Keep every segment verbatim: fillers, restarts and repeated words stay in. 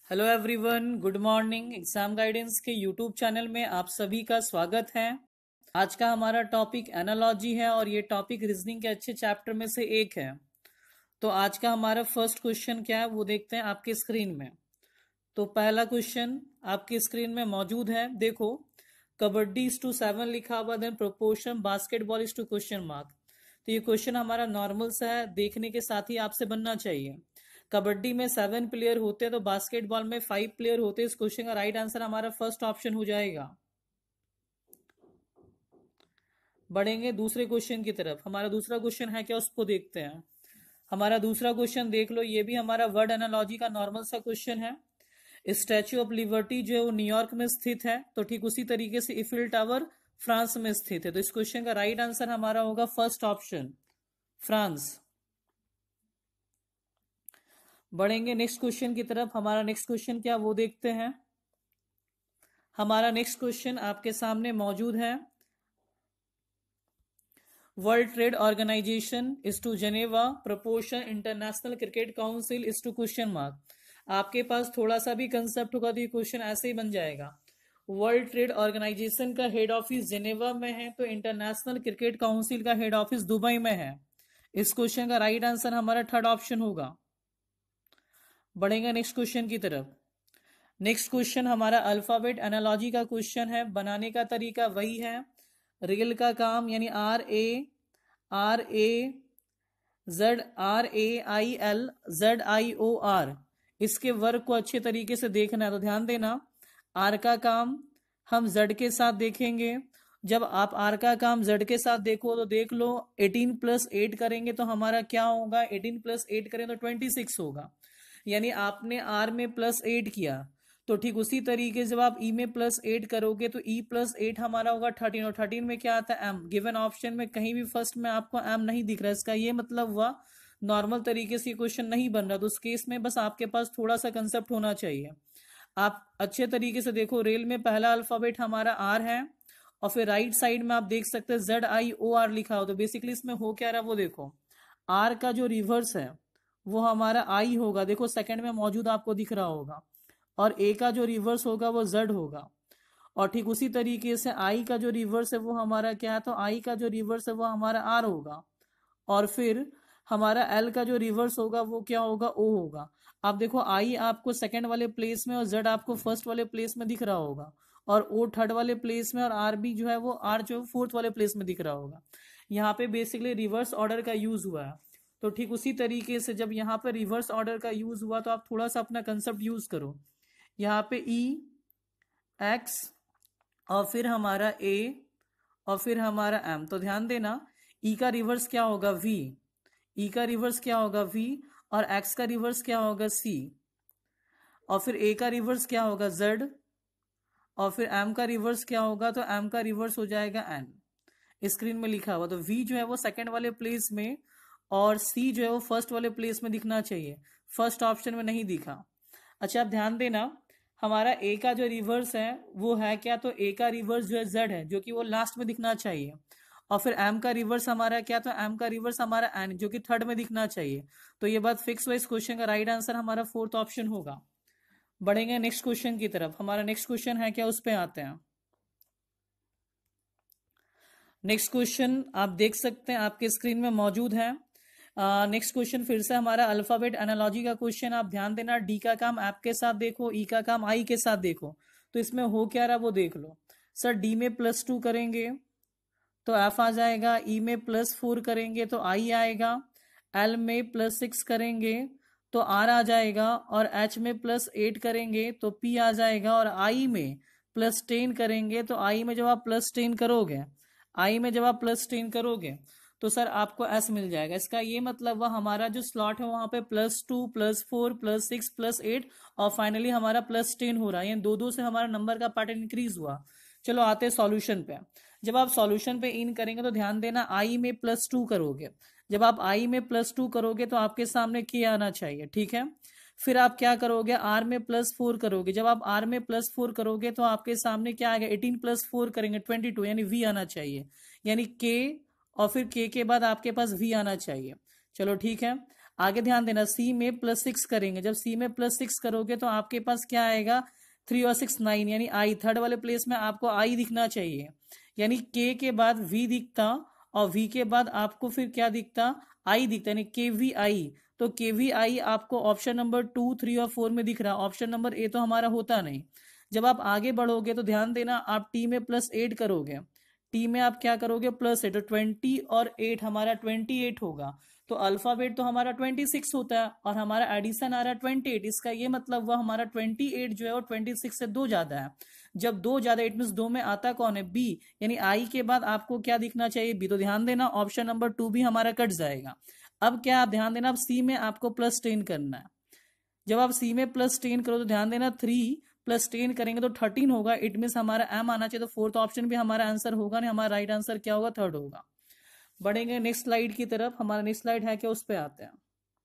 Hello everyone, good morning. Exam guidance के YouTube channel में आप सभी का स्वागत है। आज का हमारा टॉपिक एनालॉजी है और ये टॉपिक रीजनिंग के अच्छे चैप्टर में से एक है। तो आज का हमारा फर्स्ट क्वेश्चन क्या है वो देखते हैं आपकी स्क्रीन में। तो पहला क्वेश्चन आपकी स्क्रीन में मौजूद है, देखो। कबड्डी इज टू सेवन लिखा हुआ, then proportion basketball is to question mark. तो ये क्वेश्चन हमारा नॉर्मल सा है, देखने के साथ ही आपसे बनना चाहिए। कबड्डी में सेवन प्लेयर होते हैं तो बास्केटबॉल में फाइव प्लेयर होते हैं। इस क्वेश्चन का राइट आंसर हमारा फर्स्ट ऑप्शन हो जाएगा। बढ़ेंगे दूसरे क्वेश्चन की तरफ। हमारा दूसरा क्वेश्चन है क्या, उसको देखते हैं। हमारा दूसरा क्वेश्चन देख लो, ये भी हमारा वर्ड एनालॉजी का नॉर्मल सा क्वेश्चन है। स्टैच्यू ऑफ लिबर्टी जो है वो न्यूयॉर्क में स्थित है, तो ठीक उसी तरीके से इफिल टावर फ्रांस में स्थित है। तो इस क्वेश्चन का राइट आंसर हमारा होगा फर्स्ट ऑप्शन, फ्रांस। बढ़ेंगे नेक्स्ट क्वेश्चन की तरफ। हमारा नेक्स्ट क्वेश्चन क्या वो देखते हैं। हमारा नेक्स्ट क्वेश्चन आपके सामने मौजूद है। World Trade Organization is to Geneva, proportion International Cricket Council is to question mark. आपके पास थोड़ा सा भी कंसेप्ट होगा तो ये क्वेश्चन ऐसे ही बन जाएगा। वर्ल्ड ट्रेड ऑर्गेनाइजेशन का हेड ऑफिस जेनेवा में है, तो इंटरनेशनल क्रिकेट काउंसिल का हेड ऑफिस दुबई में है। इस क्वेश्चन का राइट आंसर हमारा थर्ड ऑप्शन होगा। बढ़ेंगे नेक्स्ट क्वेश्चन की तरफ। नेक्स्ट क्वेश्चन हमारा अल्फाबेट एनालॉजी का क्वेश्चन है। बनाने का तरीका वही है। रेल का काम यानी R A R A Z R A I L Z I O R, इसके वर्ग को अच्छे तरीके से देखना है। तो ध्यान देना, आर का काम हम जेड के साथ देखेंगे। जब आप आर का काम जेड के साथ देखो तो देख लो एटीन प्लस एट करेंगे तो हमारा क्या होगा, एटीन प्लस एट करें तो ट्वेंटी सिक्स होगा। यानी आपने आर में प्लस एट किया, तो ठीक उसी तरीके से जब आप ई में प्लस एट करोगे तो ई प्लस एट हमारा होगा थर्टीन, और थर्टीन में क्या आता है, एम। गिवन ऑप्शन में कहीं भी फर्स्ट में आपको एम नहीं दिख रहा, इसका ये मतलब हुआ नॉर्मल तरीके से क्वेश्चन नहीं बन रहा। तो उस केस में बस आपके पास थोड़ा सा कंसेप्ट होना चाहिए। आप अच्छे तरीके से देखो, रेल में पहला अल्फाबेट हमारा आर है और फिर राइट साइड में आप देख सकते हैं जेड आई ओ आर लिखा हो। तो बेसिकली इसमें हो क्या रहा है वो देखो, आर का जो रिवर्स है वो हमारा आई होगा, देखो सेकंड में मौजूद आपको दिख रहा होगा, और ए का जो रिवर्स होगा वो जेड होगा। और ठीक उसी तरीके से आई का जो रिवर्स है वो हमारा क्या है, तो आई का जो रिवर्स है वो हमारा आर होगा, और फिर हमारा एल का जो रिवर्स होगा वो क्या होगा, ओ होगा। आप देखो आई आपको सेकंड वाले प्लेस में और जेड आपको फर्स्ट वाले प्लेस में दिख रहा होगा, और ओ थर्ड वाले प्लेस में, और आर भी जो है वो आर जो फोर्थ वाले प्लेस में दिख रहा होगा। यहाँ पे बेसिकली रिवर्स ऑर्डर का यूज हुआ है। तो ठीक उसी तरीके से जब यहाँ पे रिवर्स ऑर्डर का यूज हुआ तो आप थोड़ा सा अपना कंसेप्ट यूज करो। यहाँ पे ई एक्स और फिर हमारा ए और फिर हमारा एम। तो ध्यान देना, ई का रिवर्स क्या होगा, वी। ई का रिवर्स क्या होगा, वी, और एक्स का रिवर्स क्या होगा, सी, और फिर ए का रिवर्स क्या होगा, जेड, और फिर एम का रिवर्स क्या होगा, तो एम का रिवर्स हो जाएगा एन। स्क्रीन में लिखा हुआ, तो वी जो है वो सेकंड वाले प्लेस में और सी जो है वो फर्स्ट वाले प्लेस में दिखना चाहिए, फर्स्ट ऑप्शन में नहीं दिखा। अच्छा आप ध्यान देना, हमारा ए का जो रिवर्स है वो है क्या, तो ए का रिवर्स जो है जेड है, जो कि वो लास्ट में दिखना चाहिए। और फिर एम का रिवर्स हमारा क्या, तो एम का रिवर्स हमारा एन, जो कि थर्ड में दिखना चाहिए। तो ये बात फिक्स हुआ, इस क्वेश्चन का राइट आंसर हमारा फोर्थ ऑप्शन होगा। बढ़ेंगे नेक्स्ट क्वेश्चन की तरफ। हमारा नेक्स्ट क्वेश्चन है क्या, उस पर आते हैं। नेक्स्ट क्वेश्चन आप देख सकते हैं आपके स्क्रीन में मौजूद है। नेक्स्ट uh, क्वेश्चन फिर से हमारा अल्फाबेट एनालॉजी का क्वेश्चन। आप ध्यान देना, डी का काम ऐप के साथ देखो, ई का काम आई के साथ देखो। तो इसमें हो क्या रहा वो देख लो। सर डी में प्लस टू करेंगे तो एफ आ जाएगा, ई में प्लस फोर करेंगे तो आई आएगा, एल में प्लस सिक्स करेंगे तो आर आ जाएगा, और एच में प्लस एट करेंगे तो पी आ जाएगा, और आई में प्लस टेन करेंगे तो आई में जब आप प्लस टेन करोगे आई में जब आप प्लस टेन करोगे तो सर आपको एस मिल जाएगा। इसका ये मतलब वह हमारा जो स्लॉट है वहां पे plus two plus four plus six plus eight और फाइनली हमारा प्लस टेन हो रहा है, यानी दो दो से हमारा नंबर का पार्ट इंक्रीज हुआ। चलो आते हैं सॉल्यूशन पे। जब आप सॉल्यूशन पे इन करेंगे तो ध्यान देना, आई में प्लस टू करोगे, जब आप आई में प्लस टू करोगे तो आपके सामने के आना चाहिए, ठीक है। फिर आप क्या करोगे, आर में प्लस फोर करोगे, जब आप आर में प्लस फोर करोगे तो आपके सामने क्या आएगा, एटीन प्लस फोर करेंगे ट्वेंटी टू, यानी वी आना चाहिए, यानी के, और फिर के के बाद आपके पास वी आना चाहिए। चलो ठीक है, आगे ध्यान देना, सी में प्लस सिक्स करेंगे, जब सी में प्लस सिक्स करोगे तो आपके पास क्या आएगा, थ्री और सिक्स नाइन, यानी आई, थर्ड वाले प्लेस में आपको आई दिखना चाहिए, यानी के के बाद वी दिखता और वी के बाद आपको फिर क्या दिखता, आई दिखता, यानी के वी आई। तो के वी आई आपको ऑप्शन नंबर टू, थ्री और फोर में दिख रहा, ऑप्शन नंबर ए तो हमारा होता नहीं। जब आप आगे बढ़ोगे तो ध्यान देना, आप टी में प्लस एट करोगे, टी में आप क्या करोगे, प्लस एट, तो ट्वेंटी और एट हमारा ट्वेंटी एट होगा। तो अल्फाबेट तो हमारा ट्वेंटी सिक्स होता है और हमारा एडिशन आ रहा है ट्वेंटी एट, इसका ये मतलब वह हमारा ट्वेंटी एट जो है वो ट्वेंटी सिक्स से दो ज्यादा है। जब दो ज्यादा, इट मीन दो में आता कौन है, बी, यानी आई के बाद आपको क्या दिखना चाहिए, बी। तो ध्यान देना ऑप्शन नंबर टू भी हमारा कट जाएगा। अब क्या, आप ध्यान देना, अब सी में आपको प्लस टेन करना है। जब आप सी में प्लस टेन करो तो ध्यान देना, थ्री प्लस टेन करेंगे तो थर्टीन होगा, इट मीन हमारा एम आना चाहिए, तो फोर्थ ऑप्शन भी हमारा आंसर होगा नहीं, हमारा राइट आंसर क्या होगा, थर्ड होगा। बढ़ेंगे नेक्स्ट स्लाइड की तरफ, हमारा नेक्स्ट स्लाइड है क्या, उस पर आते हैं।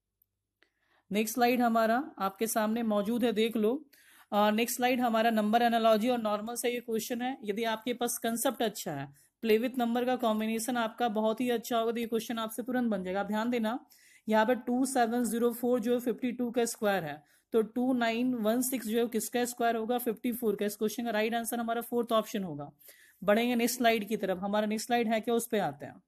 नेक्स्ट स्लाइड हमारा आपके सामने मौजूद है, देख लो। नेक्स्ट स्लाइड हमारा नंबर एनालॉजी और नॉर्मल से ये क्वेश्चन है। यदि आपके पास कंसेप्ट अच्छा है, प्ले विथ नंबर का कॉम्बिनेशन आपका बहुत ही अच्छा होगा, तो ये क्वेश्चन आपसे तुरंत बन जाएगा। आप ध्यान देना, यहाँ पे टू सेवन जीरो फोर जो है फिफ्टी टू का स्क्वायर है, तो टू नाइन वन सिक्स जो है किसका स्क्वायर होगा, फिफ्टी फोर का। इस क्वेश्चन का राइट आंसर हमारा फोर्थ ऑप्शन होगा। बढ़ेंगे नेक्स्ट स्लाइड की तरफ, हमारा नेक्स्ट स्लाइड है क्या, उस पर आते हैं।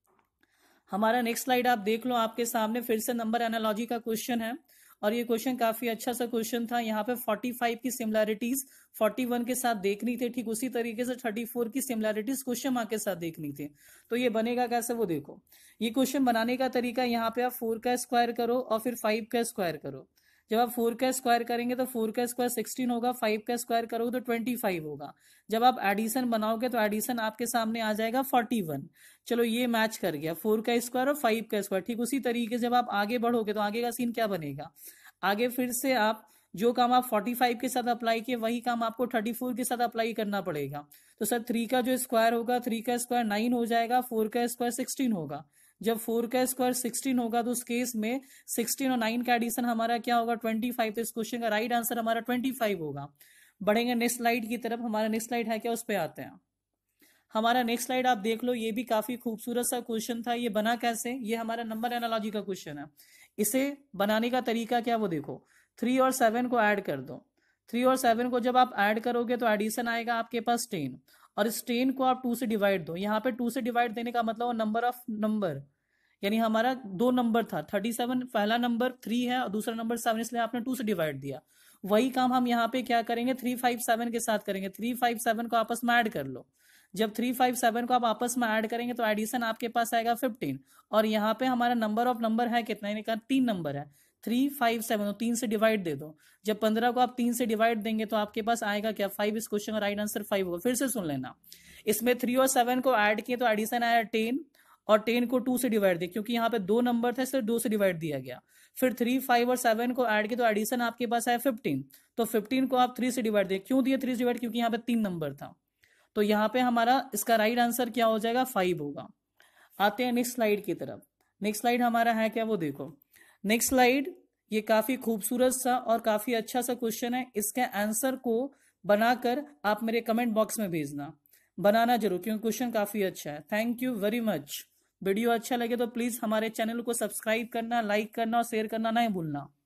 हमारा नेक्स्ट स्लाइड आप देख लो, आपके सामने फिर से नंबर एनालॉजी का क्वेश्चन है और ये क्वेश्चन काफी अच्छा सा क्वेश्चन था। यहाँ पे पैंतालीस की सिमिलैरिटीज इकतालीस के साथ देखनी थी, ठीक उसी तरीके से चौंतीस की सिमिलैरिटीज क्वेश्चन मार्क के साथ देखनी थी। तो ये बनेगा कैसे, वो देखो। ये क्वेश्चन बनाने का तरीका, यहाँ पे आप फोर का स्क्वायर करो और फिर फाइव का स्क्वायर करो। जब आप फोर का स्क्वायर करेंगे तो फोर का स्क्वायर सिक्सटीन होगा, फाइव का स्क्वायर करोगे तो ट्वेंटी फाइव होगा। जब आप एडिशन बनाओगे तो एडिशन आपके सामने आ जाएगा फोर्टी वन। चलो ये मैच कर गया, फोर का स्क्वायर और फाइव का स्क्वायर। ठीक उसी तरीके से जब आप आगे बढ़ोगे तो आगे का सीन क्या बनेगा, आगे फिर से आप जो काम आप पैंतालीस के साथ अप्लाई किए वही काम आपको चौंतीस के साथ अप्लाई करना पड़ेगा। तो सर थ्री का जो स्क्वायर होगा, थ्री का स्क्वायर नाइन हो जाएगा, फोर का स्क्वायर सिक्सटीन होगा। जब फोर का स्क्वायर सिक्सटीन होगा तो उस केस में सिक्सटीन और नाइन का एडिशन हमारा क्या होगा, ट्वेंटी फाइव। तो इस क्वेश्चन का राइट आंसर हमारा ट्वेंटी फाइव होगा। बढ़ेंगे नेक्स्ट स्लाइड की तरफ, हमारा नेक्स्ट स्लाइड है क्या, उस पर आते हैं। हमारा नेक्स्ट स्लाइड आप देख लो, ये भी काफी खूबसूरत सा क्वेश्चन था। ये बना कैसे, ये हमारा नंबर एनालॉजी का क्वेश्चन है। इसे बनाने का तरीका क्या, वो देखो। थ्री और सेवन को ऐड कर दो, थ्री और सेवन को जब आप ऐड करोगे तो एडिशन आएगा आपके पास टेन, और इस टेन को आप टू से डिवाइड दो। यहाँ पे टू से डिवाइड देने का मतलब नंबर ऑफ नंबर, यानी हमारा दो नंबर था, थर्टी सेवन पहला नंबर थ्री है और दूसरा नंबर सेवन, इसलिए आपने टू से डिवाइड दिया। वही काम हम यहाँ पे क्या करेंगे, थ्री फाइव सेवन के साथ करेंगे। थ्री फाइव सेवन को आपस में ऐड कर लो। जब थ्री फाइव सेवन को आप आपस में ऐड करेंगे तो एडिशन आपके पास आएगा फिफ्टीन, और यहाँ पे हमारा नंबर ऑफ नंबर है कितना, यानी का तीन नंबर है, थ्री फाइव सेवन, तो तीन से डिवाइड दे दो। जब पंद्रह को आप तीन से डिवाइड देंगे तो आपके पास आएगा क्या, फाइव। इस क्वेश्चन का राइट आंसर फाइव होगा। फिर से सुन लेना, इसमें थ्री और सेवन को ऐड किए तो एडिशन आया टेन, और टेन को टू से डिवाइड दिया, क्योंकि यहाँ पे दो नंबर था इसलिए दो से डिवाइड दिया गया। फिर थ्री फाइव और सेवन को ऐड किया तो एडिशन आपके पास आया फिफ्टीन, तो फिफ्टीन को आप थ्री से डिवाइड दिए। क्यों दिए थ्री से डिवाइड, क्योंकि यहाँ पे तीन नंबर था। तो यहाँ पे हमारा इसका राइट आंसर क्या हो जाएगा, फाइव होगा। आते हैं नेक्स्ट स्लाइड की तरफ। नेक्स्ट स्लाइड हमारा है क्या, वो देखो। नेक्स्ट स्लाइड ये काफी खूबसूरत सा और काफी अच्छा सा क्वेश्चन है। इसके आंसर को बनाकर आप मेरे कमेंट बॉक्स में भेजना, बनाना जरूर, क्योंकि क्वेश्चन काफी अच्छा है। Thank you very much. Video अच्छा लगे तो प्लीज हमारे चैनल को सब्सक्राइब करना, लाइक करना और शेयर करना नहीं भूलना।